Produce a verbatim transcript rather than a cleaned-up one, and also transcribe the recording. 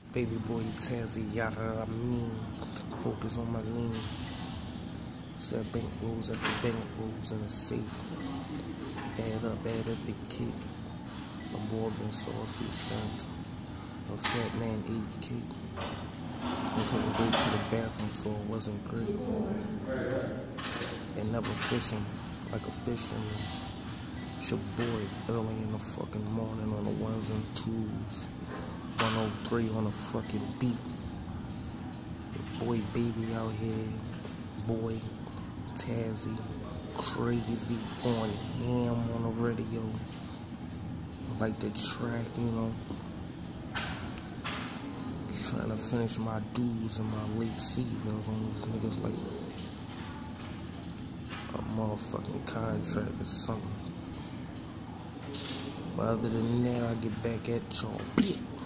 Baby boy Tazzy, yada I mean. Focus on my lean. Set bank rolls after bank rolls in a safe. Add up, add up the kick. A boy been saucy since a fat man ate cake. I couldn't go to the bathroom, so it wasn't great. And never fishing like a fisherman. It's your boy early in the fucking morning on the ones and twos. one oh three on a fucking beat. Your boy baby out here. Boy Tazzy. Crazy on ham on the radio. Like the track, you know. Trying to finish my dues in my late seasons on these niggas like a motherfucking contract or something. But other than that, I get back at y'all.